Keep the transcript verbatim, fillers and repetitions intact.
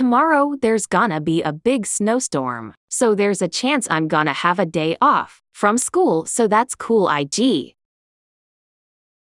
Tomorrow there's gonna be a big snowstorm, so there's a chance I'm gonna have a day off from school, so that's cool. I G.